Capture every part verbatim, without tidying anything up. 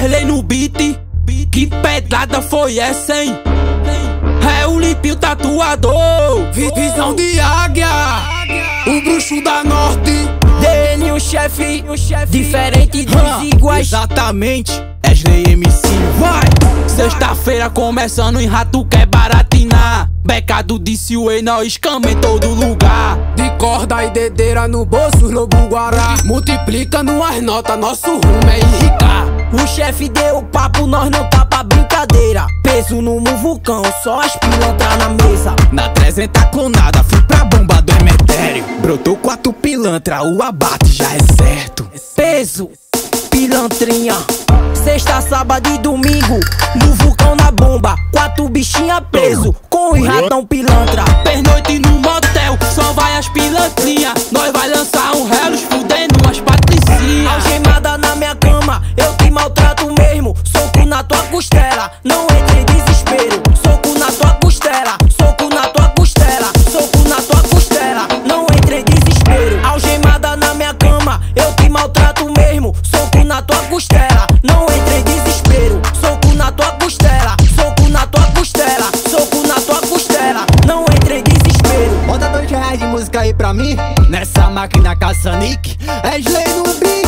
Wesley no beat. Que pedrada foi essa, hein? É o Limpinho tatuador. Visão de águia, o bruxo da norte. Dele o chefe, diferente dos iguais. Exatamente, Wesley M C. Vai! Sexta-feira começando em rato quer baratinar. Becado de Silway, nós cama em todo lugar. De corda e dedeira no bolso, lobo guará. Multiplica numas notas, nosso rumo é enricar. O chefe deu o papo, nós não tá pra brincadeira. Peso no vulcão, só as pilantras na mesa. Na trezentos clonada, fui pra bomba do Emetério. Brotou quatro pilantra, o abate já é certo. Peso, pilantrinha. Sexta, sábado e domingo, no vulcão na bomba. Quatro bichinha preso, com os ratão pilantra. Pernoite no motel, só vai as pilantrinha. Nós vai lançar um relos, fudendo umas patricinhas. Algemada na minha cama, eu te maltrato mesmo. Soco na tua costela, não entre em desespero. Soco na tua costela, soco na tua costela, soco na tua costela, não entre em desespero. Algemada na minha cama, eu te maltrato mesmo. Soco na tua costela, não entre em desespero. Soco na tua costela, soco na tua costela, soco na tua costela, não entre em desespero. Bota dois reais de música aí pra mim, nessa máquina caça-nique. Wesley no beat.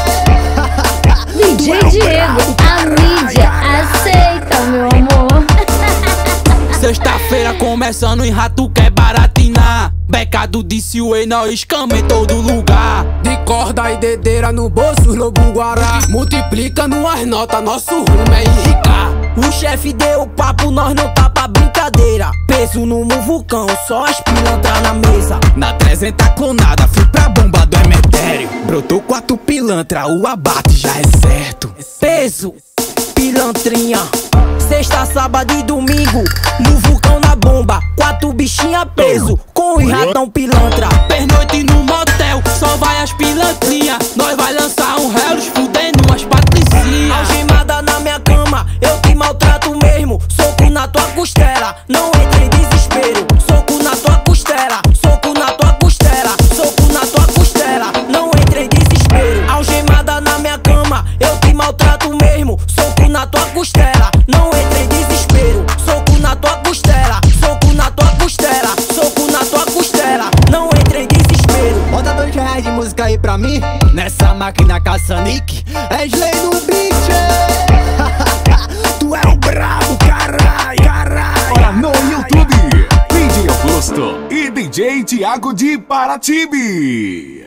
D J Diego, a mídia aceita, meu amor. Sexta-feira começando em rato quer baratinar. Becado de Silway, nós cama em todo lugar. De corda e dedeira no bolso, lobo guará. Multiplica numas notas, nosso rumo é enricar. O chefe deu o papo, nós não tá pra brincadeira. Peso no vulcão, só as pilantras na mesa. Na trezentos clonada, fui pra bomba do Emetério. Brotou quatro pilantra, o abate já é certo. Peso, pilantrinha. Sexta, sábado e domingo, no vulcão na bomba. Quatro bichinha preso, com os ratão pilantra. Pernoite no motel, só vai as pilantrinha. Nós vai lançar um relos, fudendo umas patricinhas. Algemada na minha cama, eu te maltrato mesmo. Soco na tua costela, não entre em desespero. Soco na tua costela, soco na tua costela, soco na tua costela, não entre em desespero. Algemada na minha cama, eu te maltrato mesmo. Soco na tua costela, não entre em desespero. Soco na tua costela, soco na tua costela, soco na tua costela, não entre em desespero. Bota dois reais de música aí pra mim, nessa máquina caça-nique. Wesley no beat. Tu é o brabo, caralho, caralho. Olha no YouTube, D J Augusto e D J Thiago de Paratibe.